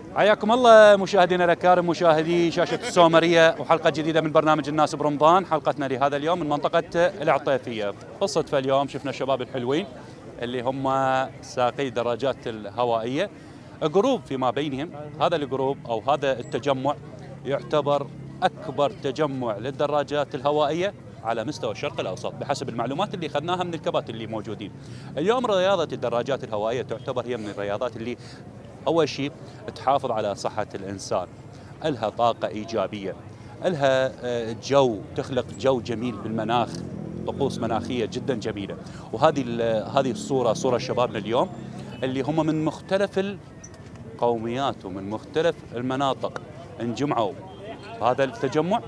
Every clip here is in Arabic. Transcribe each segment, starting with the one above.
حياكم الله مشاهدينا الأكارم، مشاهدي شاشة السومرية، وحلقة جديدة من برنامج الناس برمضان. حلقتنا لهذا اليوم من منطقة العطيفية. قصة فاليوم شفنا الشباب الحلوين اللي هم ساقي دراجات الهوائية، جروب فيما بينهم. هذا الجروب أو هذا التجمع يعتبر أكبر تجمع للدراجات الهوائية على مستوى الشرق الأوسط بحسب المعلومات اللي أخذناها من الكباتن اللي موجودين. اليوم رياضة الدراجات الهوائية تعتبر هي من الرياضات اللي أول شيء تحافظ على صحة الإنسان، لها طاقة إيجابية، لها تخلق جو جميل بالمناخ، طقوس مناخية جدا جميلة. هذه صورة شبابنا اليوم اللي هم من مختلف القوميات ومن مختلف المناطق انجمعوا هذا التجمع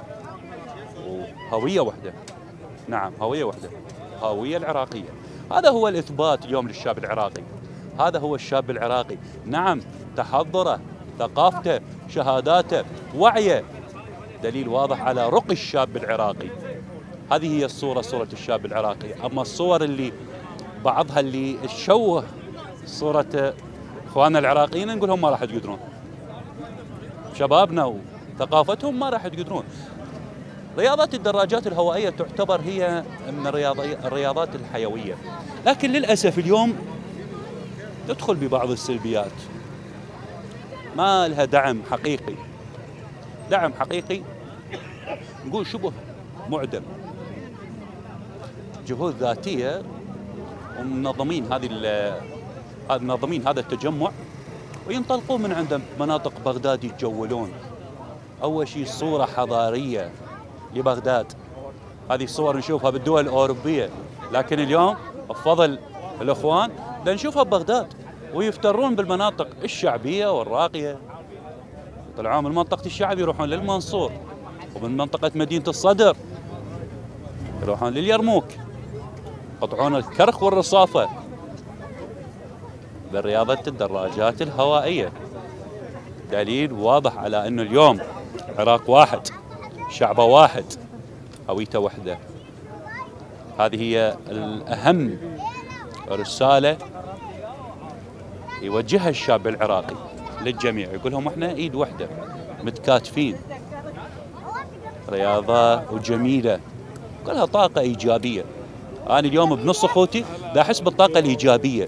وهوية واحدة. نعم، هوية واحدة، هوية العراقية. هذا هو الإثبات اليوم للشاب العراقي. هذا هو الشاب العراقي، نعم، تحضره، ثقافته، شهاداته، وعيه، دليل واضح على رقي الشاب العراقي. هذه هي صورة الشاب العراقي. أما الصور اللي بعضها اللي تشوه صورة إخواننا العراقيين نقول هم ما راح تقدرون، شبابنا وثقافتهم ما راح تقدرون. رياضات الدراجات الهوائية تعتبر هي من الرياضات الحيوية، لكن للأسف اليوم تدخل ببعض السلبيات، ما لها دعم حقيقي، نقول شبه معدم. جهود ذاتية ومنظمين منظمين هذا التجمع وينطلقون من عند مناطق بغداد يتجولون. أول شيء صورة حضارية لبغداد، هذه الصور نشوفها بالدول الأوروبية، لكن اليوم بفضل الإخوان نشوفها ببغداد، ويفترون بالمناطق الشعبية والراقية. يطلعون من منطقة الشعب يروحون للمنصور، ومن منطقة مدينة الصدر يروحون لليرموك، يقطعون الكرخ والرصافة برياضة الدراجات الهوائية. دليل واضح على أنه اليوم عراق واحد، شعبه واحد، هويته وحدة. هذه هي الأهم رسالة يوجهها الشاب العراقي للجميع، يقول لهم احنا ايد واحدة متكاتفين. رياضة وجميلة، كلها طاقة إيجابية. أنا اليوم بنص أخوتي دا أحس بالطاقة الإيجابية،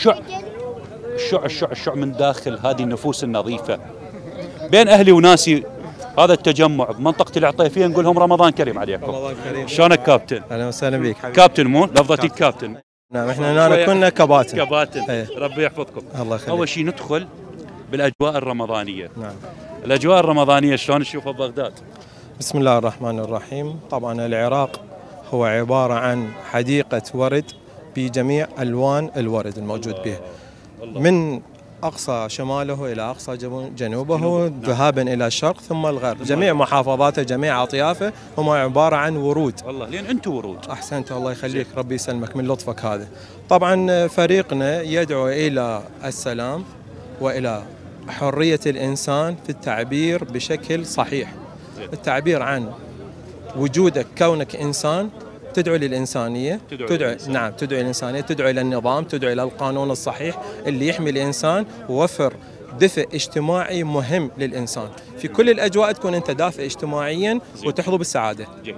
الشع من داخل هذه النفوس النظيفة. بين أهلي وناسي هذا التجمع بمنطقة العطيفية نقول لهم رمضان كريم عليكم. رمضان كريم. شلونك كابتن؟ أهلا وسهلا بك. كابتن مو لفظتي كابتن. نعم، احنا هنا كنا كباتن. ايه. ربي يحفظكم. الله يخليك. اول شيء ندخل بالاجواء الرمضانيه. نعم. الاجواء الرمضانيه شلون تشوفها ببغداد؟ بسم الله الرحمن الرحيم. طبعا العراق هو عبارة عن حديقة ورد بجميع ألوان الورد الموجود به، من أقصى شماله إلى أقصى جنوبه، ذهابا إلى الشرق ثم الغرب. جميع محافظاته، جميع أطيافه هم عبارة عن ورود. والله لين أنتم ورود. أحسنت، الله يخليك، ربي يسلمك من لطفك هذا. طبعا فريقنا يدعو إلى السلام وإلى حرية الإنسان في التعبير بشكل صحيح. التعبير عن وجودك كونك إنسان، تدعو للإنسانية، تدعو للإنسانية، تدعو إلى النظام، تدعو إلى القانون الصحيح اللي يحمي الإنسان ووفر دفء اجتماعي مهم للإنسان. في كل الأجواء تكون أنت دافئ اجتماعيا وتحظى بالسعادة. جيد.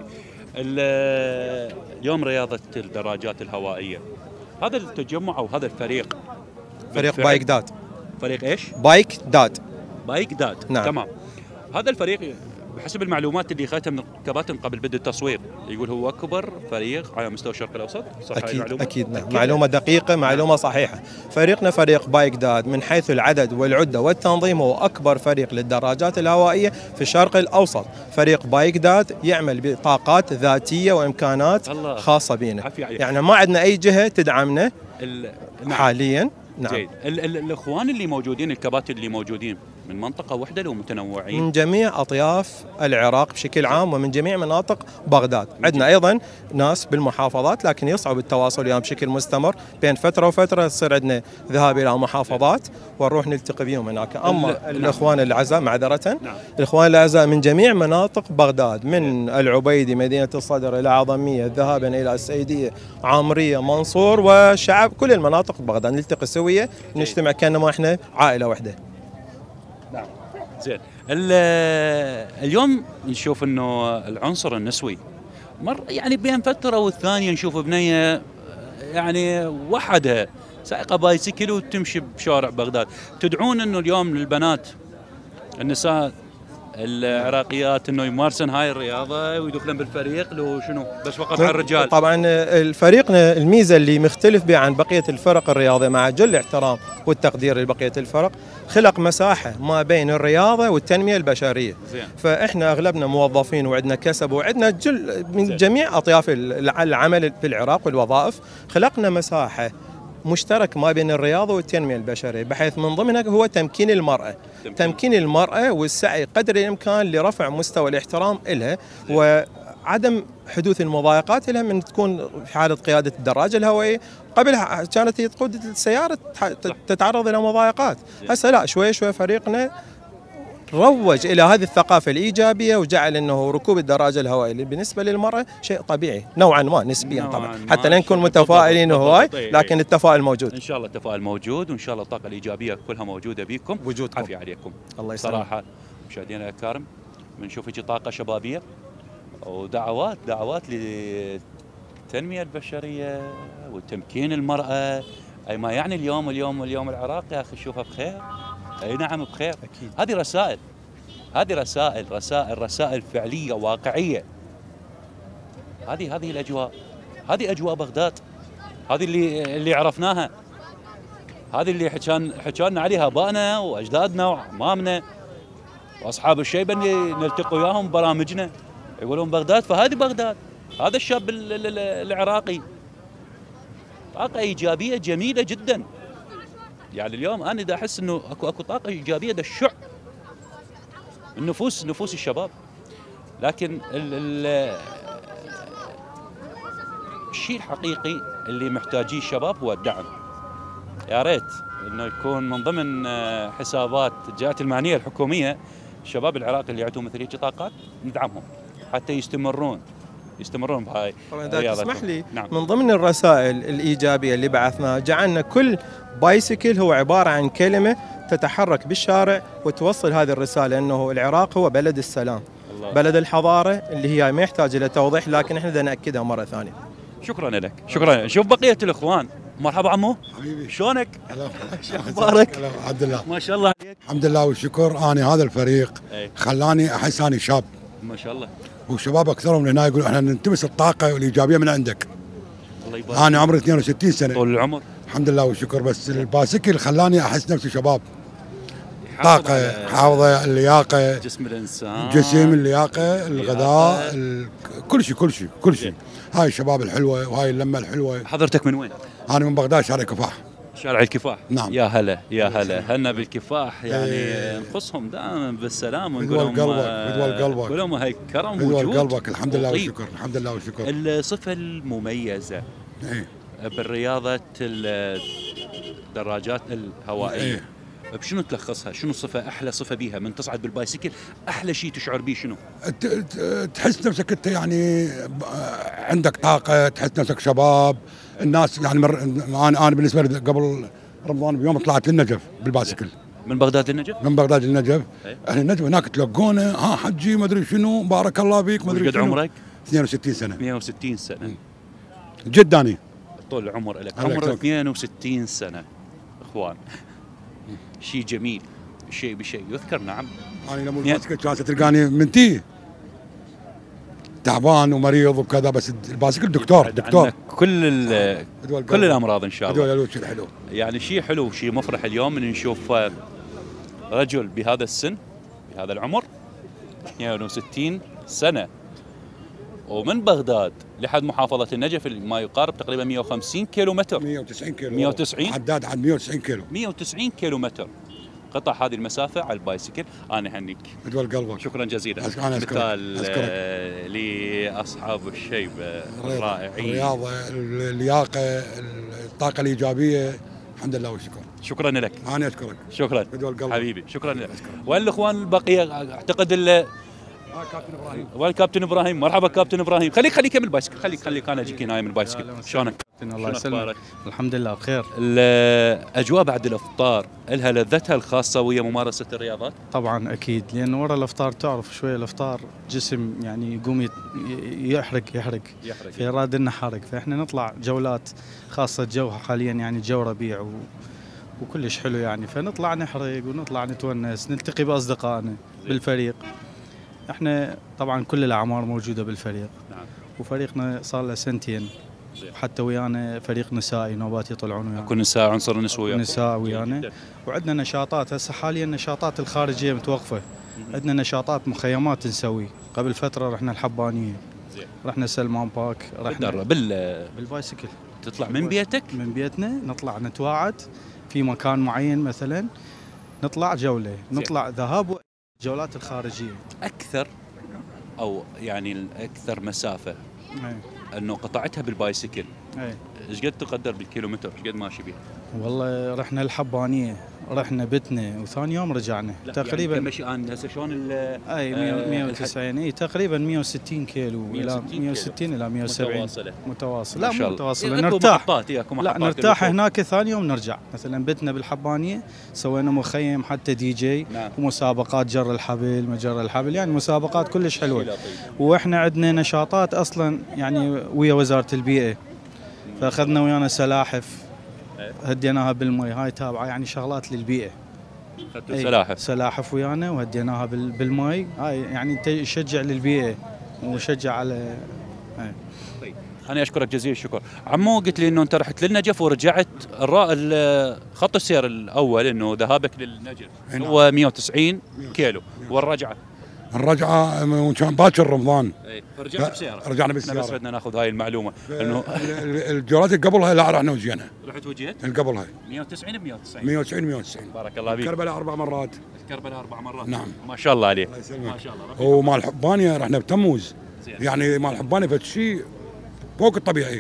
اليوم رياضة الدراجات الهوائية، هذا التجمع أو هذا الفريق، فريق بايك داد. فريق إيش؟ بايك داد. نعم. تمام. هذا الفريق بحسب المعلومات اللي اخذتها من الكباتن قبل بدء التصوير يقول هو اكبر فريق على مستوى الشرق الاوسط، صح؟ اكيد نعم، معلومه دقيقه، معلومه صحيحه. فريقنا فريق بايك داد من حيث العدد والعده والتنظيم هو اكبر فريق للدراجات الهوائيه في الشرق الاوسط. فريق بايك داد يعمل بطاقات ذاتيه وامكانات خاصه بنا، يعني ما عندنا اي جهه تدعمنا حاليا. نعم. جيد. الاخوان اللي موجودين، الكباتن اللي موجودين من منطقة واحدة لو متنوعين؟ من جميع أطياف العراق بشكل عام ومن جميع مناطق بغداد. عندنا أيضا ناس بالمحافظات، لكن يصعب التواصل وياهم بشكل مستمر. بين فترة وفترة يصير عندنا ذهاب إلى محافظات ونروح نلتقي بهم هناك. أما الإخوان الأعزاء معذرة، الإخوان الأعزاء من جميع مناطق بغداد، من العبيدي، مدينة الصدر، إلى عظمية، ذهابا إلى السيدية، عامرية، منصور، وشعب كل المناطق بغداد نلتقي سوية، نجتمع كأنما إحنا عائلة واحدة. نعم. زين. اليوم نشوف انه العنصر النسوي يعني بين فتره والثانيه نشوف بنيه يعني وحدها سائقه بايسكل وتمشي بشارع بغداد. تدعون انه اليوم البنات النساء العراقيات انه يمارسن هاي الرياضه ويدخلن بالفريق لو شنو بس فقط على الرجال؟ طبعا الفريقنا الميزه اللي مختلف بها عن بقيه الفرق الرياضيه مع جل الاحترام والتقدير لبقيه الفرق، خلق مساحه ما بين الرياضه والتنميه البشريه. زين. فاحنا اغلبنا موظفين وعندنا كسب وعندنا جل من جميع اطياف العمل في العراق والوظائف، خلقنا مساحه مشترك ما بين الرياضة والتنمية البشرية، بحيث من ضمنها هو تمكين المرأة. تمكين المرأة والسعي قدر الإمكان لرفع مستوى الاحترام إلها وعدم حدوث المضايقات لها من تكون في حالة قيادة الدراجة الهوائية. قبلها كانت تقود السيارة تتعرض إلى مضايقات، هسه لا، شوي شوي فريقنا روج إلى هذه الثقافة الإيجابية وجعل أنه ركوب الدراجة الهوائية بالنسبة للمرأة شيء طبيعي نوعا ما نسبيا طبعا، حتى لا نكون متفائلين هواي، لكن التفاؤل موجود. إن شاء الله التفاؤل موجود، وإن شاء الله الطاقة الإيجابية كلها موجودة بكم. وجودكم عافية عليكم. الله يسلمك. صراحة مشاهدينا الكرام بنشوف هيك طاقة شبابية ودعوات للتنمية البشرية وتمكين المرأة. أي ما يعني اليوم العراق يا أخي شوفها بخير. اي نعم بخير. اكيد. هذه رسائل فعليه واقعيه. هذه الاجواء، هذه اجواء بغداد، هذه اللي عرفناها، هذه اللي حكانا عليها ابائنا واجدادنا وعمامنا واصحاب الشيبه اللي نلتقي وياهم ببرامجنا يقولون بغداد. فهذه بغداد، هذا الشاب العراقي طاقه ايجابيه جميله جدا. يعني اليوم انا دا احس انه اكو طاقه ايجابيه دا الشع نفوس الشباب. لكن الشيء الحقيقي اللي محتاجيه الشباب هو الدعم. يا ريت انه يكون من ضمن حسابات الجهات المعنيه الحكوميه الشباب العراقي اللي عندهم مثل هيك طاقات ندعمهم حتى يستمرون بهاي الرياضه. تسمح لي، نعم. من ضمن الرسائل الايجابيه اللي بعثناها جعلنا كل بايسكل هو عباره عن كلمه تتحرك بالشارع وتوصل هذه الرساله انه العراق هو بلد السلام، الله. بلد الحضاره اللي هي ما يحتاج الى توضيح، لكن احنا بدنا ناكدها مره ثانيه. شكرا لك، شكرا. شوف بقيه الاخوان. مرحبا عمو، حبيبي، شلونك؟ شو اخبارك؟ الحمد لله، ما شاء الله عليك. الحمد لله والشكر. انا هذا الفريق خلاني احس اني شاب ما شاء الله، والشباب اكثرهم من هنا يقولوا احنا نلتمس الطاقه والايجابيه من عندك. الله يبارك. انا عمري 62 سنه طول العمر الحمد لله والشكر، بس الباسكل خلاني احس نفسي شباب. طاقه، حافظه، اللياقه، جسم الانسان، اللياقه، الغذاء، كل شيء. هاي الشباب الحلوه وهاي اللمه الحلوه. حضرتك من وين؟ انا من بغداد، شارع كفاح. شارع الكفاح. نعم. يا هلا هلنا بالكفاح. يعني نخصهم دائما بالسلام ونقول لهم بدول قلبك نقول لهم هاي كرم بدول وجود قلبك. الحمد لله والشكر، الحمد لله والشكر. الصفه المميزه بالرياضه الدراجات الهوائيه بشنو تلخصها؟ شنو صفه احلى صفه بيها من تصعد بالبايسكل؟ احلى شيء تشعر به شنو؟ تحس نفسك انت يعني عندك طاقه، تحس نفسك شباب. الناس يعني انا بالنسبه لي قبل رمضان بيوم طلعت للنجف بالباسكل. من بغداد للنجف؟ من بغداد للنجف. اهل النجف هناك تلقونه، ها حجي ما ادري شنو، بارك الله فيك ما ادري شنو. قد عمرك؟ 62 سنه. 160 سنه. جداني. طول العمر لك. عمرك 62 سنه اخوان. شيء جميل، شيء بشيء يذكر. نعم. انا لما الباسكل كانت تلقاني منتي تعبان ومريض وكذا، بس الباسكل دكتور كل الامراض ان شاء الله. هذول الوجه الحلو. يعني شيء حلو وشيء مفرح اليوم ان نشوف رجل بهذا السن بهذا العمر 62 سنه ومن بغداد لحد محافظه النجف ما يقارب تقريبا 150 كيلو متر. 190 كيلو. 190 عداد عن 190 كيلو. 190 كيلو متر قطع هذه المسافة على البايسكل. أنا أهنيك. بدول قلبك. شكرا جزيلا. مثال لأصحاب الشيبة الرائعين. الرياضة، اللياقة، الطاقة الإيجابية. الحمد لله والشكر. شكرا لك. أنا أشكرك. شكرا. بدول قلبك. حبيبي شكرا لك. وين الأخوان البقية؟ أعتقد كابتن إبراهيم. وين كابتن إبراهيم؟ مرحبا كابتن إبراهيم. خليك كمل بايسكل. خليك أنا أجيك هنا من البايسكل. شلونك؟ الله يسلمك. الحمد لله بخير. الاجواء بعد الافطار لها لذتها الخاصه ويا ممارسه الرياضات؟ طبعا اكيد، لان ورا الافطار تعرف شويه الافطار جسم يعني يقوم يحرق فيراد لنا حرق، فاحنا نطلع جولات خاصه جو حاليا يعني جو ربيع وكلش حلو يعني، فنطلع نحرق ونطلع نتونس نلتقي باصدقائنا بالفريق. احنا طبعا كل الاعمار موجوده بالفريق. نعم. وفريقنا صار له سنتين، حتى ويانا فريق نسائي نوبات يطلعون ويانا. كل نساء عنصر نسوي. نساء ويانا، وعندنا نشاطات. هسه حاليا النشاطات الخارجيه متوقفه. عندنا نشاطات مخيمات نسوي. قبل فتره رحنا الحبانيه، رحنا سلمان بارك، رحنا بالبايسكل. تطلع من بيتك؟ من بيتنا نطلع نتواعد في مكان معين، مثلا نطلع جوله، نطلع ذهاب جولات الخارجيه. اكثر او يعني الاكثر مسافه انه قطعتها بالبايسكل، ايش قد تقدر بالكيلومتر؟ ايش قد ماشي بيها؟ والله رحنا الحبانيه، رحنا بتنا، وثاني يوم رجعنا تقريبا. يعني كمشي انا هسه شلون اي 190 اي تقريبا 160 كيلو الى 160 الى 170 متواصله. لا مو متواصله، نرتاح. لا نرتاح هناك، ثاني يوم نرجع. مثلا بتنا بالحبانيه سوينا مخيم حتى دي جي. نعم. ومسابقات جر الحبل، مجر الحبل، يعني مسابقات كلش حلوه. واحنا عندنا نشاطات اصلا يعني ويا وزاره البيئه، فاخذنا ويانا سلاحف هديناها بالمي، هاي تابعه يعني شغلات للبيئه. اخذتوا سلاحف ويانا وهديناها بالمي، هاي يعني يشجع للبيئه ويشجع على طيب انا اشكرك جزيل الشكر. عمو قلت لي انه انت رحت للنجف ورجعت، خط السير الاول انه ذهابك للنجف هو 190 كيلو، والرجعه كان باكر رمضان. فرجعت بسياره. رجعنا بالسياره. بس بدنا ناخذ هاي المعلومه انه الجولات اللي قبلها لا رحنا وجينا. رحت وجيت؟ اللي قبلها 190 ب 190 بارك الله فيك. كربلاء 4 مرات. كربلاء 4 مرات. نعم. ما شاء الله عليك. ما شاء الله. ومال حبانيه رحنا بتموز. يعني مال حبانيه فشي فوق الطبيعي.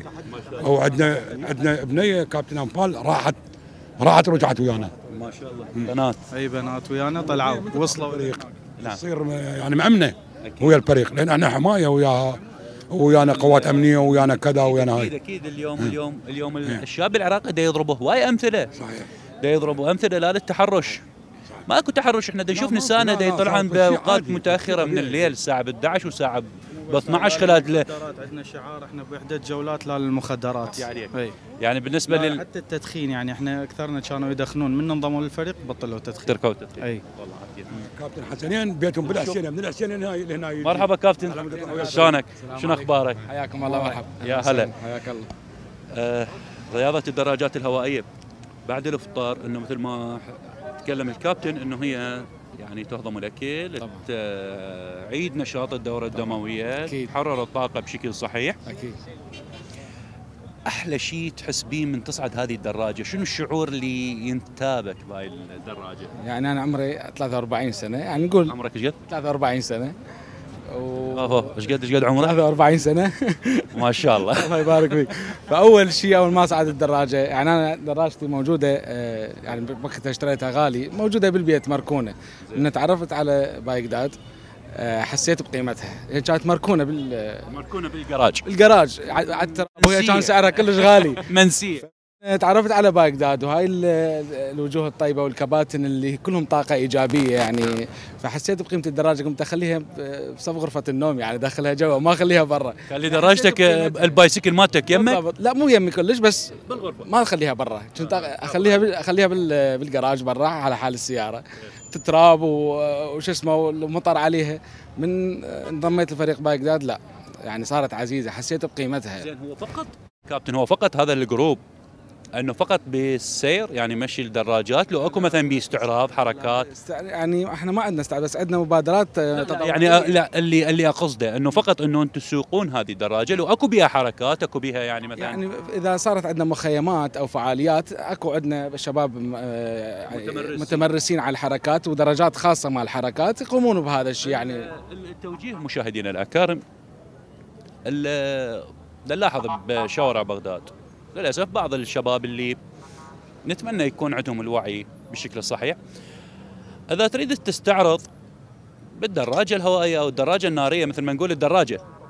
وعندنا بنيه كابتن انفال راحت ورجعت ويانا. ما شاء الله. بنات. اي بنات ويانا طلعوا وصلوا الفريق. تصير يعني مأمنه ويا الفريق، لان احنا حمايه ويانا قوات امنيه ويانا كذا ويانا هاي. اكيد اليوم الشاب العراقي دا يضربوا هواي امثله. صحيح. دا يضربوا امثله لا للتحرش. ماكو تحرش، احنا دا نشوف نسانا دا يطلعون باوقات متاخره من الليل الساعه 11 وساعه ب 12 خلال. عندنا شعار احنا بوحده جولات لا للمخدرات. يعني بالنسبه حتى التدخين، يعني احنا اكثرنا كانوا يدخنون، من انضموا للفريق بطلوا تدخين. تركوا التدخين. اي والله عافية. كابتن حسنين بيتهم بالحسينيه، من الحسينيه لهنا. مرحبا كابتن، شلونك؟ شنو اخبارك؟ حياكم الله. مرحبا. يا هلا. حياك الله. رياضه الدراجات الهوائيه بعد الافطار، انه مثل ما تكلم الكابتن انه هي يعني تهضم الاكل، تعيد نشاط الدوره الدمويه، تحرر الطاقه بشكل صحيح. اكيد. احلى شيء تحس به من تصعد هذه الدراجه؟ شنو الشعور اللي ينتابك بهاي الدراجه؟ يعني انا عمري 43 سنه، يعني نقول عمرك ايش قد؟ 43 سنه. ايش قد عمرك؟ 43 سنه. ما شاء الله. الله يبارك فيك. فاول شيء اول ما صعد الدراجه، يعني انا دراجتي موجوده، يعني وقتها اشتريتها غالي، موجوده بالبيت مركونه. من تعرفت على بايقداد حسيت بقيمتها، هي كانت مركونه بالجراج. الجراج وهي كان سعرها كلش غالي. منسيه. تعرفت على بايقداد وهاي الوجوه الطيبه والكباتن اللي كلهم طاقه ايجابيه يعني، فحسيت بقيمه الدراجه، قمت اخليها بصف غرفه النوم، يعني داخلها جوا ما اخليها برا. خلي دراجتك البايسكل مالتك يمك؟ لا مو يمي كلش، بس بالغرفه ما اخليها برا، كنت اخليها بالجراج برا على حال السياره، تتراب وش اسمه والمطر عليها. من انضميت لفريق بايقداد لا يعني صارت عزيزه، حسيت بقيمتها. زين هو فقط كابتن، هو فقط هذا الجروب انه فقط بالسير يعني مشي الدراجات، لو اكو مثلا باستعراض حركات؟ يعني احنا ما عندنا استعراض، بس عندنا مبادرات يعني لا اللي اقصده انه فقط انه انتم تسوقون هذه الدراجه، لو اكو بها حركات، اكو بها يعني مثلا يعني اذا صارت عندنا مخيمات او فعاليات، اكو عندنا شباب متمرسين على الحركات ودرجات خاصه مع الحركات يقومون بهذا الشيء. يعني التوجيه مشاهدينا الاكارم، نلاحظ بشوارع بغداد للأسف بعض الشباب اللي نتمنى يكون عندهم الوعي بالشكل الصحيح، إذا تريد تستعرض بالدراجة الهوائية أو الدراجة النارية، مثل ما نقول الدراجة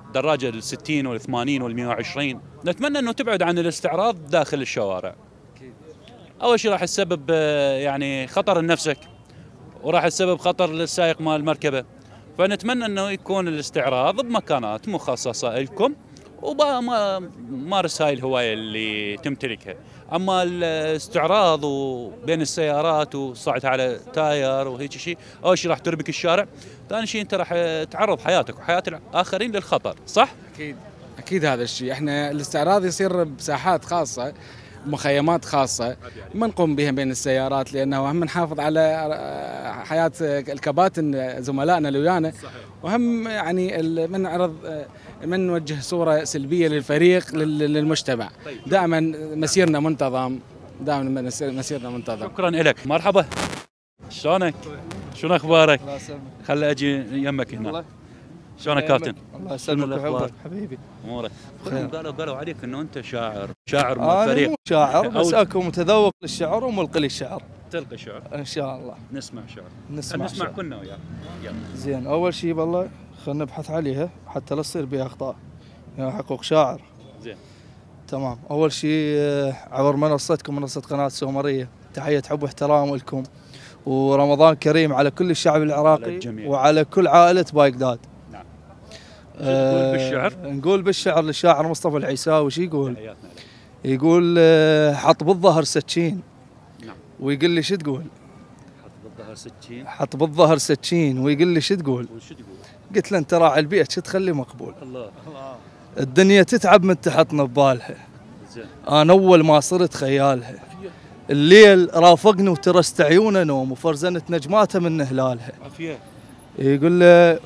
دراجه ال 60 وال 80 وال 120 نتمنى انه تبعد عن الاستعراض داخل الشوارع. اول شيء راح تسبب يعني خطر لنفسك، وراح تسبب خطر للسائق مال المركبه، فنتمنى انه يكون الاستعراض بمكانات مخصصه لكم ومارس هاي الهوايه اللي تمتلكها. اما الاستعراض وبين السيارات وصعد على تاير وهيك شيء، اول شيء راح تربك الشارع، ثاني شيء انت راح تعرض حياتك وحياه الاخرين للخطر، صح؟ اكيد هذا الشيء. احنا الاستعراض يصير بساحات خاصه، مخيمات خاصه ما نقوم بها بين السيارات، لانه هم نحافظ على حياه الكباتن زملائنا اللي ويانا، وهم يعني من نعرض من نوجه صوره سلبيه للفريق للمجتمع. دائما مسيرنا منتظم، دائما مسيرنا منتظم. شكرا لك. مرحبا، شلونك؟ شنو اخبارك؟ خلي اجي يمك هنا. شلونك كابتن؟ الله يسلمك ويحفظك حبيبي. امورك؟ قالوا عليك انه انت شاعر مو فريق. انا مو شاعر بس اكو متذوق للشعر وملقي للشعر. تلقي شعر؟ ان شاء الله. نسمع شعر. نسمع كلنا وياك. زين، اول شيء بالله خلينا نبحث عليها حتى لا تصير بها اخطاء. يعني حقوق شاعر. زين. تمام. اول شيء عبر منصتكم، منصه قناه السومريه، تحيه حب واحترام لكم، ورمضان كريم على كل الشعب العراقي وعلى كل عائله بايقداد. نقول بالشعر؟ نقول بالشعر للشاعر مصطفى العيساوي. وش يقول؟ يقول حط بالظهر سكين. نعم. ويقول لي شو تقول؟ حط بالظهر سكين. حط بالظهر سكين ويقول لي شو تقول؟ وش تقول؟ قلت له انت راعي البيت شو تخلي مقبول؟ الله. الدنيا تتعب من تحطنا ببالها. زين. انا اول ما صرت خيالها. الليل رافقني وترست عيونه نوم وفرزنت نجماته من هلالها. عافيه. يقول له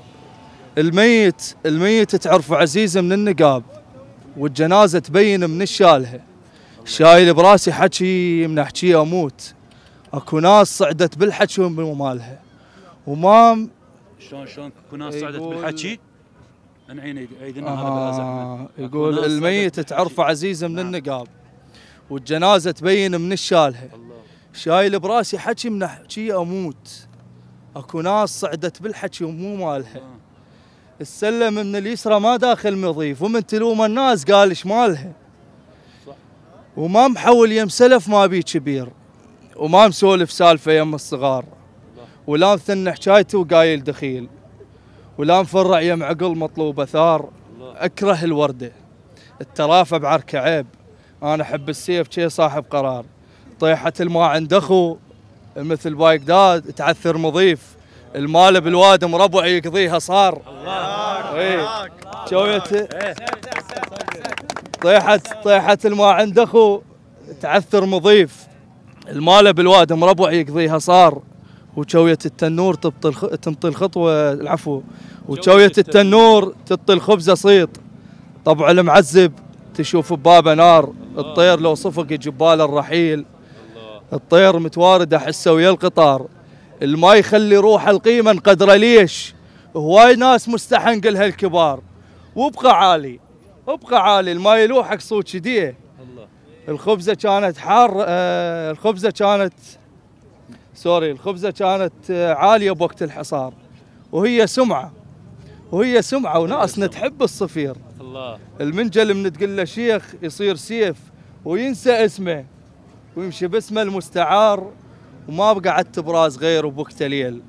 الميت تعرف عزيزه من النقاب، والجنازه تبين من الشالها. شايل براسي حكي من احكي اموت، اكو ناس صعدت بالحكي ومالها ومام. شلون اكو ناس صعدت بالحكي؟ نعين عيدنا هذا يقول الميت تعرف عزيزه من النقاب، والجنازه تبين من الشالها. شايل براسي حكي من احكي اموت، اكو ناس صعدت بالحكي ومو مالها. السلم من اليسرى ما داخل مضيف، ومن تلوم الناس قال ايش مالها. وما محول يم سلف ما بي كبير، وما مسولف سالفه يم الصغار، ولا مثنى حكايته وقايل دخيل، ولا مفرع يم عقل مطلوب اثار. اكره الورده الترافه بعركه عيب، انا احب السيف شي صاحب قرار. طيحه الماء عند اخو مثل بايقداد تعثر مضيف، المال بالوادم ربع يقضيها صار. الله. شويته طيحة الماء عند اخو تعثر مضيف، المال بالوادم ربع يقضيها صار. وشوية التنور تمطي الخطوة العفو، وشوية التنور تطي الخبزة صيط. طبع المعذب تشوف ببابه نار، الطير لو صفق جبال الرحيل. الطير متوارد احسه ويا القطار، الما يخلي روح القيمة قدره ليش. هواي ناس مستحنق لها الكبار، وابقى عالي الما يلوحك صوت شديه. الخبزة كانت الخبزة كانت عالية بوقت الحصار، وهي سمعة وناسنا تحب الصفير. الله. المنجل من تقول له شيخ يصير سيف وينسى اسمه، ويمشي باسمه المستعار. وما قعدت براس غير وبكت ليل،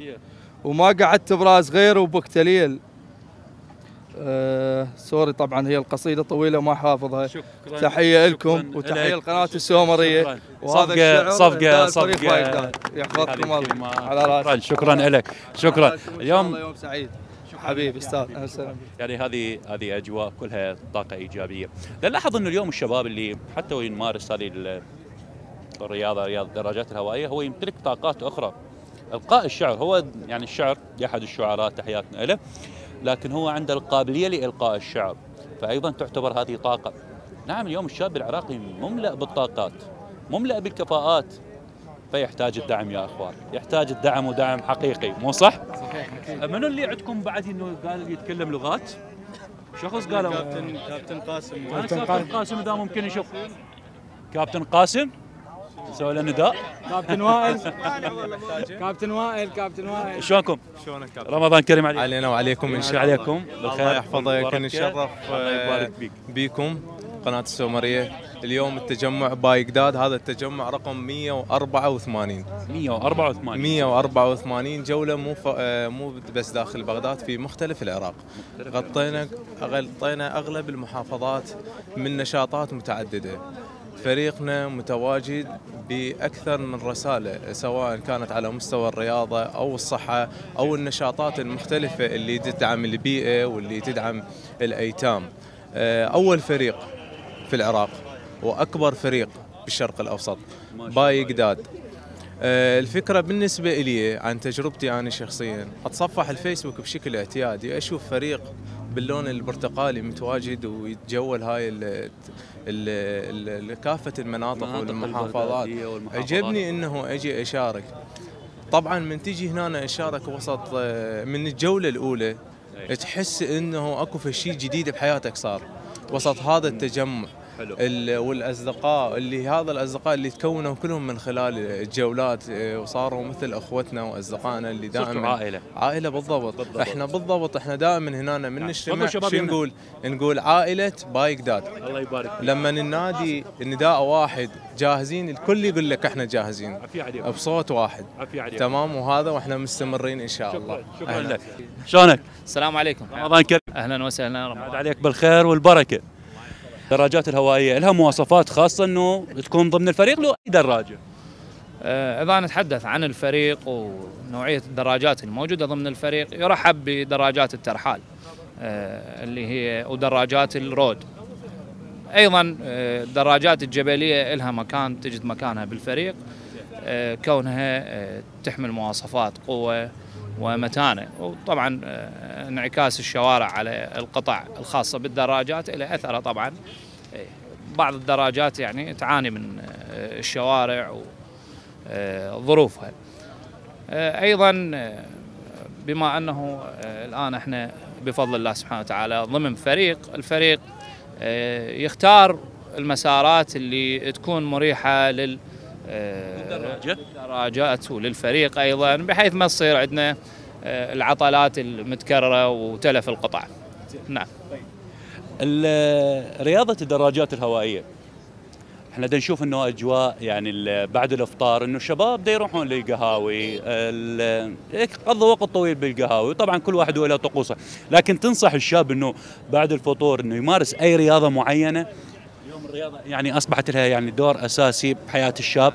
سوري طبعا هي القصيدة طويلة ما حافظها. تحية لكم وتحية لقناة السومرية. وهذا صفقة يحفظكم الله على راسي. شكرا لك. شكرا. اليوم يوم سعيد حبيبي استاذ. يعني هذه اجواء كلها طاقة ايجابية. نلاحظ انه اليوم الشباب اللي حتى ويمارس هذه رياضة الدراجات الهوائية هو يمتلك طاقات اخرى. القاء الشعر، هو يعني الشعر احد الشعراء تحياتنا له، لكن هو عنده القابلية لإلقاء الشعر، فأيضا تعتبر هذه طاقة. نعم اليوم الشاب العراقي مملأ بالطاقات، مملأ بالكفاءات، فيحتاج الدعم يا أخوان، يحتاج الدعم ودعم حقيقي، مو صح؟ منو اللي عندكم بعد إنه قال يتكلم لغات؟ شخص قالوا كابتن قاسم. كابتن قاسم إذا ممكن نشوف كابتن قاسم. نسوي له نداء. كابتن وائل كابتن وائل شلونكم؟ شلونك كابتن؟ رمضان كريم عليكم. علينا وعليكم ان شاء الله. عليكم بالخير. الله يحفظك. نتشرف يبارك بيك. بيكم قناة السومرية. اليوم التجمع بايقداد، هذا التجمع رقم 184. 184 جولة، مو بس داخل بغداد، في مختلف العراق. غطينا اغلب المحافظات من نشاطات متعددة. فريقنا متواجد بأكثر من رسالة، سواء كانت على مستوى الرياضة أو الصحة أو النشاطات المختلفة اللي تدعم البيئة واللي تدعم الأيتام. أول فريق في العراق وأكبر فريق بالشرق الأوسط بايقداد. الفكرة بالنسبة إلي عن تجربتي أنا شخصيا، أتصفح الفيسبوك بشكل اعتيادي، أشوف فريق باللون البرتقالي متواجد ويتجول هاي كافة المناطق والمحافظات. عجبني انه اجي اشارك. طبعا من تجي هنا اشارك وسط من الجولة الاولى تحس انه اكو شيء جديد بحياتك صار وسط هذا التجمع. والاصدقاء هذا الاصدقاء اللي تكونوا كلهم من خلال الجولات وصاروا مثل اخوتنا واصدقائنا اللي دائما عائله بالضبط. احنا دائما هنا من نجتمع شو نقول عائله بايقداد. الله يبارك فيك. لما ننادي النداء واحد جاهزين، الكل يقول لك احنا جاهزين بصوت واحد. تمام. وهذا واحنا مستمرين ان شاء الله. شكرا لك. شلونك؟ السلام عليكم. رمضان كريم. اهلا وسهلا. رمضان عليك بالخير والبركه. الدراجات الهوائيه لها مواصفات خاصه انه تكون ضمن الفريق لو اي دراجه؟ اذا نتحدث عن الفريق ونوعيه الدراجات الموجوده ضمن الفريق، يرحب بدراجات الترحال اللي هي ودراجات الرود. ايضا الدراجات الجبليه لها مكان، تجد مكانها بالفريق كونها تحمل مواصفات قوه ومتانه. وطبعا انعكاس الشوارع على القطع الخاصه بالدراجات له اثره. طبعا بعض الدراجات يعني تعاني من الشوارع وظروفها. ايضا بما انه الان احنا بفضل الله سبحانه وتعالى ضمن فريق، الفريق يختار المسارات اللي تكون مريحه للدراجات وللفريق ايضا، بحيث ما تصير عندنا العطلات المتكرره وتلف القطع. نعم. رياضه الدراجات الهوائيه احنا دا نشوف انه اجواء يعني بعد الافطار انه الشباب دا يروحون للقهاوي، قضوا وقت طويل بالقهاوي، طبعا كل واحد له طقوسه، لكن تنصح الشاب انه بعد الفطور انه يمارس اي رياضه معينه؟ اليوم الرياضه يعني اصبحت لها يعني دور اساسي بحياه الشاب.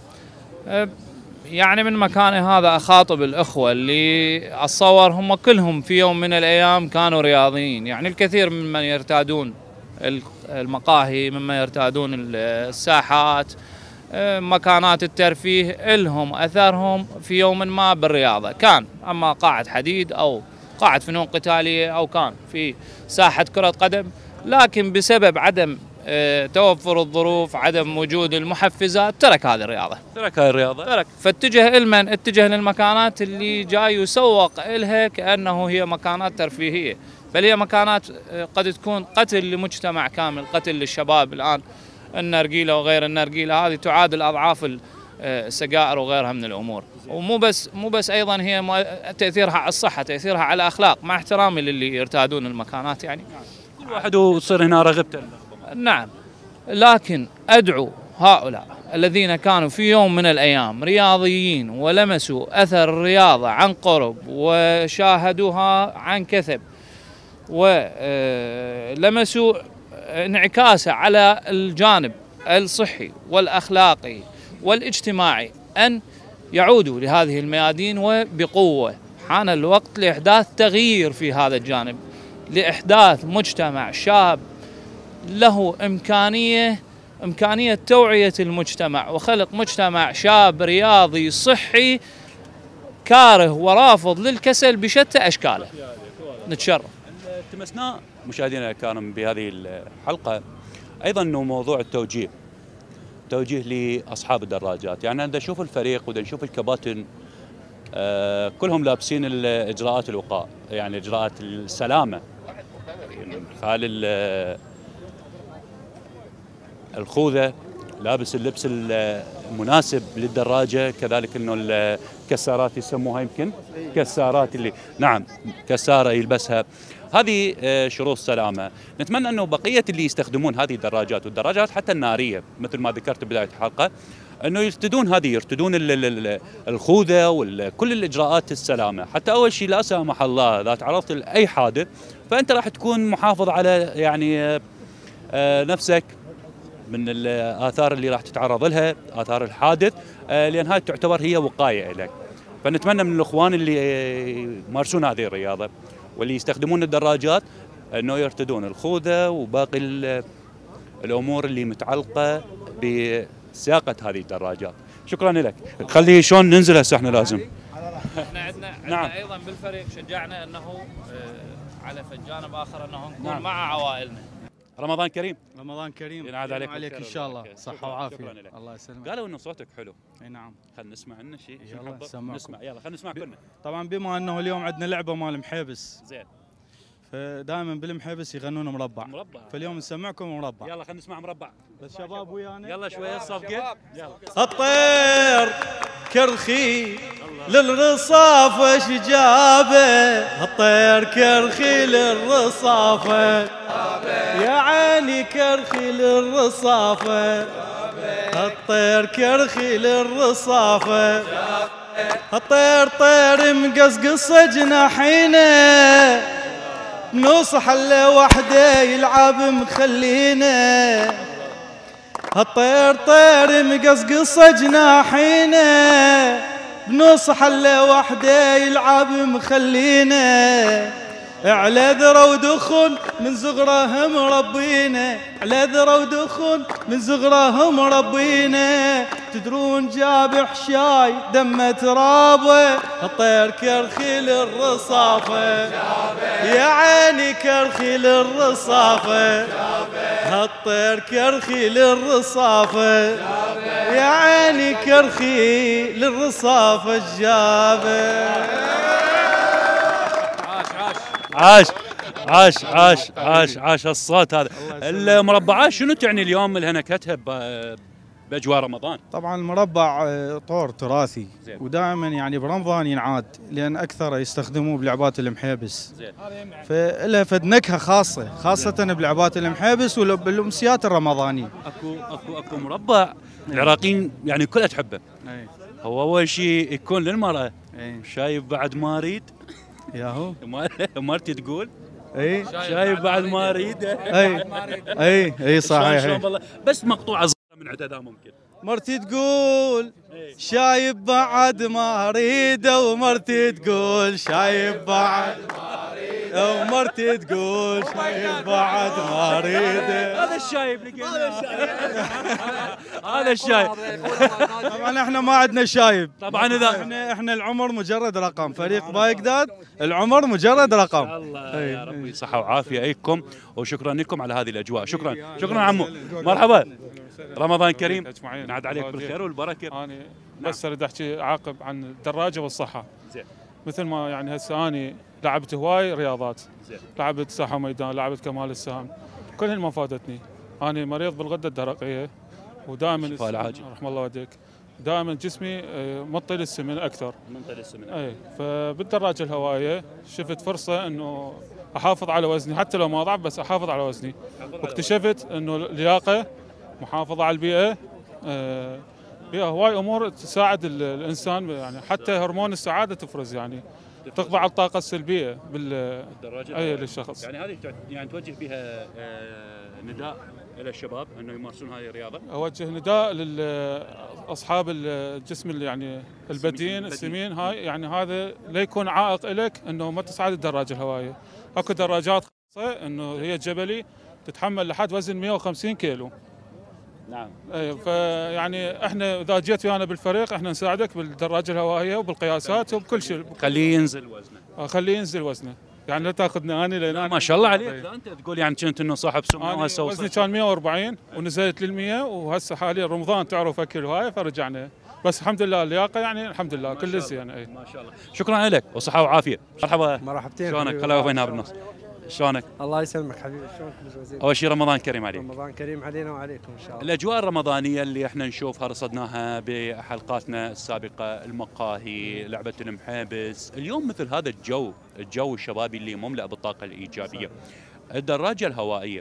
يعني من مكاني هذا اخاطب الاخوه اللي اتصور هم كلهم في يوم من الايام كانوا رياضيين، يعني الكثير ممن يرتادون المقاهي، ممن يرتادون الساحات، مكانات الترفيه، لهم اثرهم في يوم ما بالرياضه، كان اما قاعه حديد او قاعه فنون قتاليه او كان في ساحه كره قدم، لكن بسبب عدم توفر الظروف، عدم وجود المحفزات، ترك هذه الرياضه. فاتجه لمن؟ اتجه للمكانات اللي جاي يسوق لها كانه هي مكانات ترفيهيه، بل هي مكانات قد تكون قتل لمجتمع كامل، قتل للشباب. الان النرجيله وغير النرجيله هذه تعادل اضعاف السجائر وغيرها من الامور. ومو بس ايضا هي تاثيرها على الصحه، تاثيرها على الاخلاق، مع احترامي للي يرتادون المكانات. يعني كل واحد وتصير هنا رغبته. نعم. لكن ادعو هؤلاء الذين كانوا في يوم من الايام رياضيين ولمسوا اثر الرياضه عن قرب وشاهدوها عن كثب ولمسوا انعكاسه على الجانب الصحي والاخلاقي والاجتماعي، ان يعودوا لهذه الميادين وبقوه. حان الوقت لاحداث تغيير في هذا الجانب، لاحداث مجتمع شاب له إمكانية توعية المجتمع وخلق مجتمع شاب رياضي صحي كاره ورافض للكسل بشتى أشكاله. نتشرف. التمسنا مشاهدينا الكرام بهذه الحلقة أيضا أنه موضوع التوجيه لأصحاب الدراجات. يعني عندما نشوف الفريق ودا نشوف الكباتن كلهم لابسين الإجراءات الوقاء، يعني إجراءات السلامة، خال الخوذة، لابس اللبس مناسب للدراجه، كذلك انه الكسارات يسموها يمكن كسارات اللي نعم كساره يلبسها، هذه شروط سلامه. نتمنى انه بقيه اللي يستخدمون هذه الدراجات والدراجات حتى الناريه مثل ما ذكرت بدايه الحلقه انه يرتدون الخوذه وكل الاجراءات السلامه، حتى اول شيء لا سامح الله اذا تعرضت لاي حادث فانت راح تكون محافظ على يعني نفسك من الاثار اللي راح تتعرض لها، اثار الحادث، لان هاي تعتبر هي وقايه لك. فنتمنى من الاخوان اللي يمارسون هذه الرياضه واللي يستخدمون الدراجات انه يرتدون الخوذه وباقي الامور اللي متعلقه بسياقه هذه الدراجات. شكرا لك. خلي شلون ننزل هسه احنا لازم. احنا عندنا ايضا بالفريق شجعنا انه على جانب اخر انه نكون مع عوائلنا. رمضان كريم. رمضان كريم. ينعاد عليك ان شاء الله صحه وعافيه. الله يسلمك. قالوا انه صوتك حلو. اي نعم. خلينا نسمع لنا شيء. يلا نسمع يلا خلينا نسمع كلنا. طبعا بما انه اليوم عندنا لعبه مال محيبس. زين. فدائما بالمحيبس يغنون مربع. فاليوم نسمعكم مربع. يلا خلينا نسمع مربع. الشباب ويانا. يلا شويه الصفقه. يلا. الطير كرخي للرصافه شجابه، الطير كرخي للرصافه يا عيني كرخي للرصافه، الطير كرخي للرصافه، الطير طير مقصقص جناحينه، نوصح له وحده يلعب مخلينا، الطير طير مقصقص جناحينه، بنوصح له وحده يلعب مخلينا، على ذرة ودخن من صغره مربينا، على ذرة ودخن من صغره مربينا، تدرون جاب حشاي دمه ترابه، الطير كرخي للرصافه يا عيني كرخي للرصافه، الطير كرخي للرصافه يا عيني كرخي للرصافه الجابه. عاش عاش عاش عاش عاش الصوت هذا. المربعات شنو تعني اليوم الهنكتها باجواء رمضان؟ طبعا المربع طور تراثي ودائما يعني برمضان ينعاد لان اكثر يستخدموه بلعبات المحيبس. فله فد نكهه خاصه بلعبات المحيبس وبالامسيات الرمضانيه. اكو مربع العراقيين يعني كلها تحبه. هو اول شيء يكون للمراه. شايف بعد ما اريد ياهو مرتي تقول اي شايف بعد ما اريد. اي صحيح. بس مقطوعه صغيره من عددها ممكن. مرتي تقول شايف بعد ما اريد، ومرتي تقول شايف بعد ما اريد، ومرتي تقول شايف بعد ما اريد. هذا الشايب هذا الشايب. طبعا احنا ما عندنا شايب. طبعا اذا احنا العمر مجرد رقم، فريق بايقداد العمر مجرد رقم. الله يا ربي صحه وعافيه لكم، وشكرا لكم على هذه الاجواء. شكرا عمو. مرحبا. رمضان كريم. نعد عليك بالخير والبركه. انا بس اريد احكي عاقب عن الدراجه والصحه. زين. مثل ما يعني هسه اني لعبت هواي رياضات. زين. لعبت ساحه ميدان، لعبت كمال السهام، كلهن ما فادتني. انا مريض بالغده الدرقيه ودائما رحم الله والديك دائما جسمي مطي للسمن اكثر. منطي للسمن. اي فبالدراجه الهوائيه شفت فرصه انه احافظ على وزني حتى لو ما ضعف، بس احافظ على وزني. واكتشفت انه اللياقه، محافظه على البيئه، فيها هواي امور تساعد الانسان، يعني حتى هرمون السعاده تفرز، يعني تقضي على الطاقه السلبيه بالدراجه اي للشخص. يعني هذه يعني توجه بها نداء الى الشباب انه يمارسون هذه الرياضه؟ اوجه نداء لاصحاب الجسم اللي يعني البدين السمين، هاي يعني هذا لا يكون عائق لك انه ما تصعد الدراجه الهوائيه. اكو دراجات خاصه انه هي جبلي تتحمل لحد وزن 150 كيلو. نعم. اي فيعني احنا اذا جيت ويانا بالفريق احنا نساعدك بالدراجه الهوائيه وبالقياسات وبكل شيء. خليه ينزل وزنه. خليه ينزل وزنه. يعني لا تاخذني انا لان ما شاء الله عليك. انت تقول يعني كنت انه صاحب سمنه وهسه وزني كان 140 ونزلت لل100، وهسه حاليا رمضان تعرف اكل هواي فرجعنا، بس الحمد لله اللياقه يعني الحمد لله كل زين. اي ما شاء الله. شكرا لك وصحه وعافيه. مرحبا. مرحبتين. شلونك؟ خلينا وينها بالنص. شلونك؟ الله يسلمك حبيبي، شلونك ابو وزير؟ اول شيء رمضان كريم عليك. رمضان كريم علينا وعليكم ان شاء الله. الاجواء الرمضانيه اللي احنا نشوفها رصدناها بحلقاتنا السابقه، المقاهي، لعبه المحابس، اليوم مثل هذا الجو الشبابي اللي مملأ بالطاقه الايجابيه. الدراجه الهوائيه،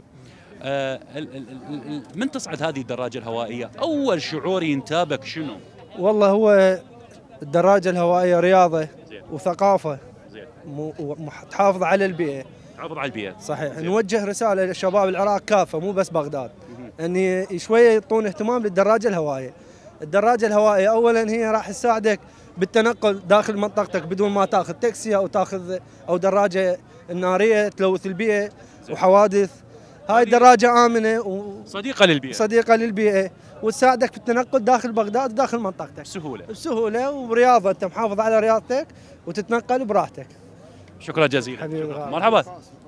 من تصعد هذه الدراجه الهوائيه اول شعور ينتابك شنو؟ والله هو الدراجه الهوائيه رياضه وثقافه، تحافظ على البيئه. تحافظ على البيئه صحيح. نوجه رساله للشباب العراق كافه مو بس بغداد، ان شويه يعطون اهتمام للدراجه الهوائيه. الدراجه الهوائيه اولا هي راح تساعدك بالتنقل داخل منطقتك بدون ما تاخذ تاكسي او دراجه الناريه تلوث البيئه وحوادث. هاي دراجه امنه صديقه للبيئه وتساعدك في التنقل داخل بغداد وداخل منطقتك بسهوله وبرياضه، انت محافظ على رياضتك وتتنقل براحتك. شكرا جزيلا. مرحبا.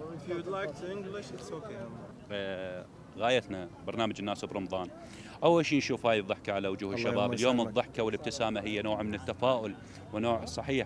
غايتنا برنامج الناس برمضان، اول شيء نشوف هاي الضحكه على وجوه الشباب اليوم. الضحكه والابتسامه هي نوع من التفاؤل ونوع صحيح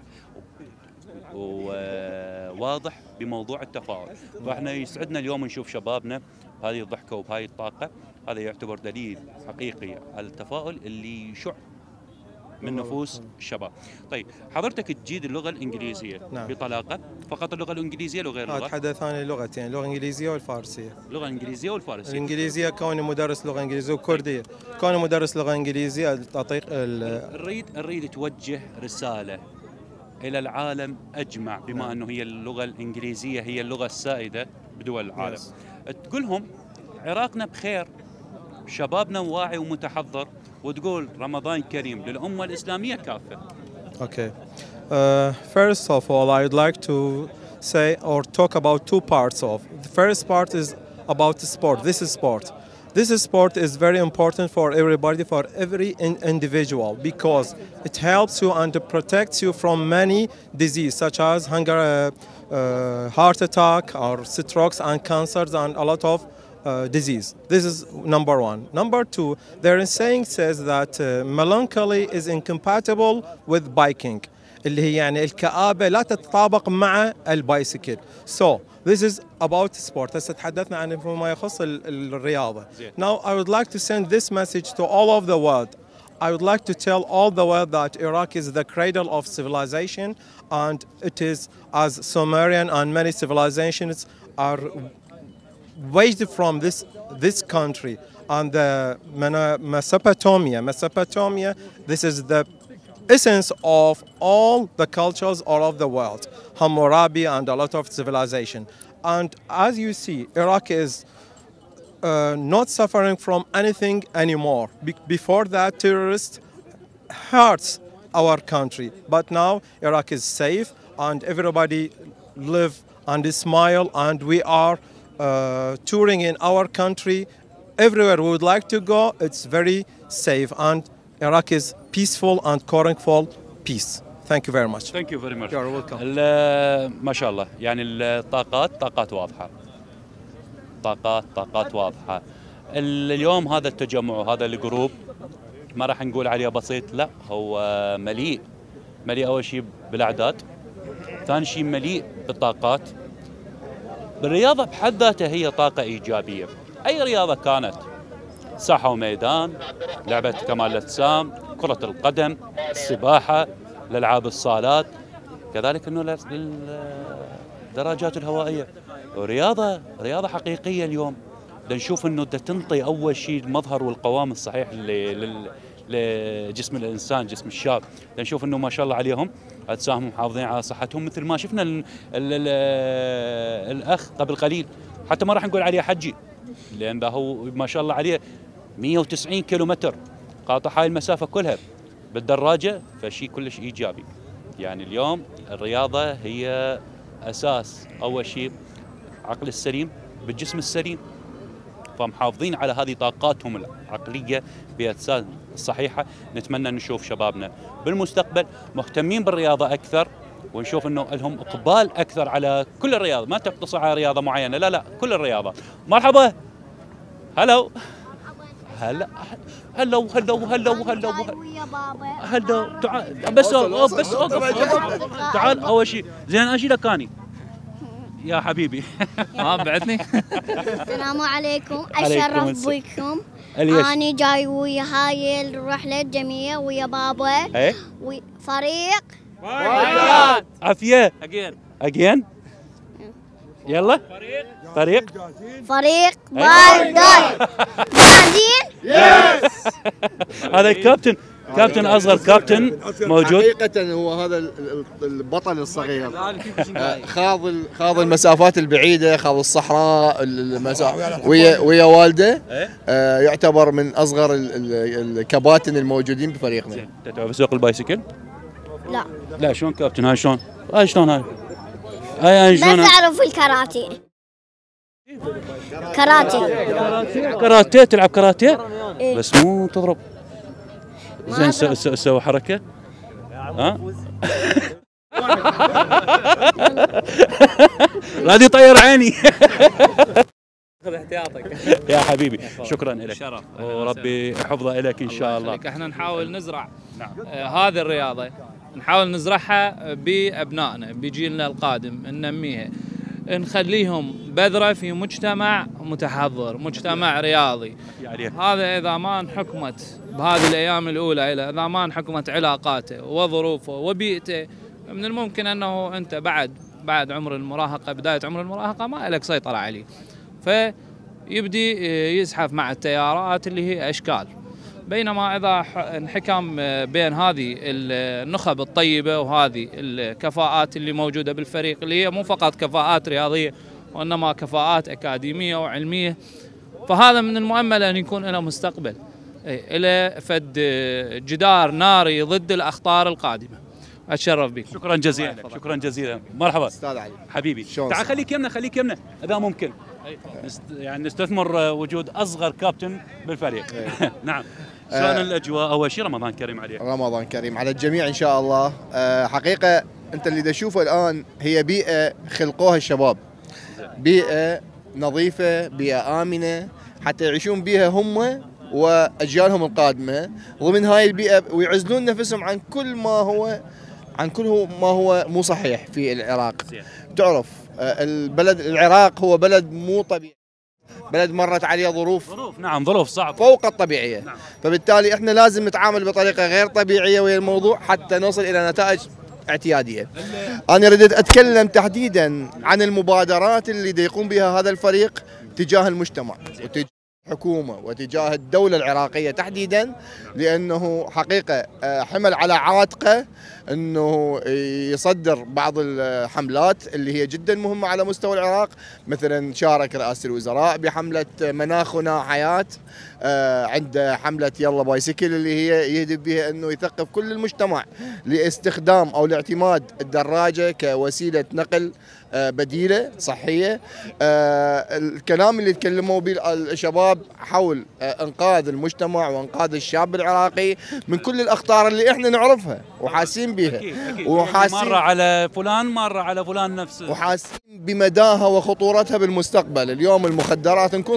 وواضح بموضوع التفاؤل، فاحنا يسعدنا اليوم نشوف شبابنا بهذه الضحكه وبهذه الطاقه. هذا يعتبر دليل حقيقي على التفاؤل اللي يشع من نفوس الشباب. طيب حضرتك تجيد اللغه الانجليزيه بطلاقه، فقط اللغه الانجليزيه وغير اللغه؟ اتحدث عن اللغتين، اللغه الانجليزيه والفارسيه. اللغه الانجليزيه والفارسيه. الانجليزيه كوني مدرس لغه انجليزيه وكرديه، كوني مدرس لغه انجليزيه اطيق نريد توجه رساله الى العالم اجمع، بما انه هي اللغه الانجليزيه هي اللغه السائده بدول العالم. تقولهم عراقنا بخير، شبابنا واعي ومتحضر، وتقول رمضان كريم للأمة الإسلامية كافة. Okay. First of all, I'd like to say or talk about two parts of. The first part is about sport. This is sport. This sport is very important for everybody, for every individual, because it helps you and protects you from many diseases such as hunger, heart attack, or strokes and cancers, and a lot of disease. This is number one. Number two, their saying says that melancholy is incompatible with biking. اللي هي يعني الكآبة لا تتطابق مع البايسكل. So this is about sport. هسه تحدثنا عن ما يخص الرياضة. Now I would like to send this message to all of the world. I would like to tell all the world that Iraq is the cradle of civilization, and it is as Sumerian and many civilizations are waged from this country. And the Mesopotamia, this is the essence of all the cultures all of the world, Hammurabi and a lot of civilization. And as you see, Iraq is not suffering from anything anymore. Before that, terrorists hurt our country, but now Iraq is safe and everybody live and smile, and we are touring in our country. Everywhere we would like to go, it's very safe, and Iraq is peaceful and calling for peace. Thank you very much. Thank you very much. You're welcome. ما شاء الله، يعني طاقات واضحة. طاقات واضحة. اليوم هذا التجمع وهذا الجروب ما راح نقول عليه بسيط، لا هو مليء أول شيء بالأعداد، ثاني شيء مليء بالطاقات. بالرياضة بحد ذاتها هي طاقة إيجابية، أي رياضة كانت، ساحة وميدان، لعبة كمال الأجسام، كرة القدم، السباحة، الألعاب الصالات، كذلك إنه الدراجات الهوائية، رياضة حقيقية. اليوم نشوف إنه تنطي أول شيء المظهر والقوام الصحيح لجسم الإنسان، جسم الشاب. نشوف إنه ما شاء الله عليهم أجسامهم محافظين على صحتهم، مثل ما شفنا الأخ قبل قليل، حتى ما راح نقول عليه حجي لأن هو ما شاء الله عليه 190 كيلومتر قاطع هاي المسافة كلها بالدراجة، فشيء كلش إيجابي. يعني اليوم الرياضة هي أساس أول شيء عقل السليم بالجسم السليم، فمحافظين على هذه طاقاتهم العقلية بأجساد الصحيحة. نتمنى نشوف شبابنا بالمستقبل مهتمين بالرياضة أكثر، ونشوف انه لهم اقبال اكثر على كل الرياضه، ما تقتصر على رياضه معينه، لا كل الرياضه. مرحبا. هلو تعال بس اوقف تعال. اول شيء زين اشيلك اني يا حبيبي. ما بعتني. السلام عليكم، عليكم اشرف السلام. بكم. اليش. انا جاي ويا هاي الرحله الجميله ويا بابا. ايه فريق عافيه. اجين يلا. فريق بايداي. جاهزين؟ هذا الكابتن، كابتن اصغر كابتن موجود. حقيقة هو هذا البطل الصغير، خاض المسافات البعيدة، خاض الصحراء ويا والده. يعتبر من اصغر الكباتن الموجودين بفريقنا. انت تعرف تسوق البايسكل؟ لا شلون كابتن؟ هاي شلون؟ هاي شلون هاي شلون؟ بس اعرف الكاراتيه. كاراتيه تلعب كاراتيه؟ إيه؟ بس مو تضرب. زين سوي حركة. ها؟ لا دي طير عيني. خذ احتياطك يا حبيبي، شكرا لك. شرف. وربي يحفظه لك ان شاء الله. احنا نحاول نزرع هذه الرياضة، نحاول نزرعها بأبنائنا، بجيلنا القادم، ننميها، نخليهم بذرة في مجتمع متحضر، مجتمع رياضي. يعني هذا إذا ما انحكمت بهذه الأيام الأولى، إذا ما انحكمت علاقاته وظروفه وبيئته، من الممكن أنه أنت بعد عمر المراهقة، بداية عمر المراهقة، ما لك سيطرة عليه، فيبدي يزحف مع التيارات اللي هي أشكال. بينما إذا انحكم بين هذه النخب الطيبة وهذه الكفاءات اللي موجودة بالفريق، اللي هي مو فقط كفاءات رياضية وإنما كفاءات أكاديمية وعلمية، فهذا من المؤمل أن يكون له مستقبل، له فد جدار ناري ضد الأخطار القادمة. أتشرف بك. شكرا جزيلا، شكرا جزيلا. مرحبا استاذ علي حبيبي. تعال خليك يمنا اذا ممكن، يعني نستثمر وجود اصغر كابتن بالفريق. نعم. شلون الاجواء؟ اول شيء رمضان كريم عليك. رمضان كريم على الجميع ان شاء الله. حقيقه انت اللي تشوفه الان هي بيئه خلقوها الشباب، بيئه نظيفه، بيئه امنه حتى يعيشون بها هم واجيالهم القادمه ضمن هاي البيئه، ويعزلون نفسهم عن كل ما هو مو صحيح في العراق. تعرف البلد العراق هو بلد مو طبيعي، بلد مرت عليه ظروف. نعم، ظروف صعبة فوق الطبيعية. نعم. فبالتالي احنا لازم نتعامل بطريقة غير طبيعية ويا الموضوع حتى نوصل إلى نتائج اعتيادية. أنا ردت أتكلم تحديدا عن المبادرات اللي يقوم بها هذا الفريق تجاه المجتمع وتجاه الحكومة وتجاه الدولة العراقية تحديدا، لأنه حقيقة حمل على عاتقه أنه يصدر بعض الحملات اللي هي جدا مهمة على مستوى العراق. مثلا شارك رئاسة الوزراء بحملة مناخنا حياة، عند حملة يلا بايسكل اللي هي يهدف بها أنه يثقف كل المجتمع لاستخدام أو لاعتماد الدراجة كوسيلة نقل بديلة صحية. الكلام اللي تكلموا به الشباب حول انقاذ المجتمع وانقاذ الشاب العراقي من كل الاخطار اللي احنا نعرفها وحاسين بها، وحاسين مرة على فلان نفسه، وحاسين بمداها وخطورتها بالمستقبل. اليوم المخدرات نكون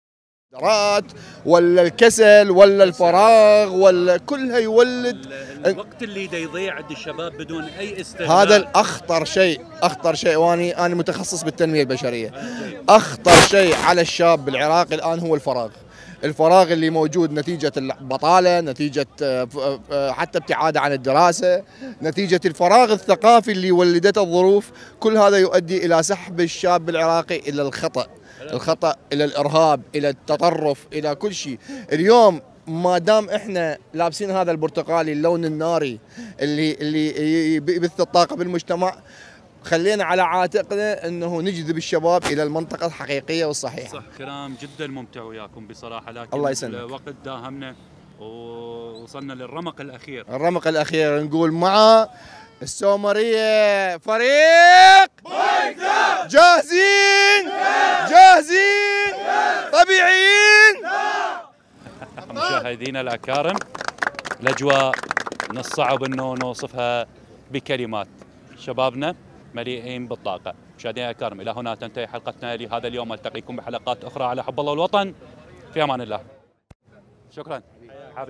ولا الكسل ولا الفراغ ولا كلها يولد الوقت اللي يضيع عند الشباب بدون اي استغلال. هذا الاخطر شيء، واني متخصص بالتنميه البشريه. اخطر شيء على الشاب العراقي الان هو الفراغ اللي موجود نتيجه البطاله، نتيجه حتى ابتعاده عن الدراسه، نتيجه الفراغ الثقافي اللي ولدته الظروف. كل هذا يؤدي الى سحب الشاب العراقي الى الخطأ، إلى الإرهاب، إلى التطرف، إلى كل شيء. اليوم ما دام إحنا لابسين هذا البرتقالي اللون الناري اللي يبث الطاقة بالمجتمع، خلينا على عاتقنا أنه نجذب الشباب إلى المنطقة الحقيقية والصحيحة. صح، كلام جدا ممتع وياكم بصراحة، لكن الله يسلمك. الوقت داهمنا ووصلنا للرمق الأخير. نقول مع السومرية فريق جاهزين طبيعيين. مشاهدينا الأكارم، الأجواء من الصعب أنه نوصفها بكلمات. شبابنا مليئين بالطاقة. مشاهدينا الأكارم، إلى هنا تنتهي حلقتنا لهذا اليوم. ألتقيكم بحلقات أخرى على حب الله والوطن. في أمان الله. شكرا.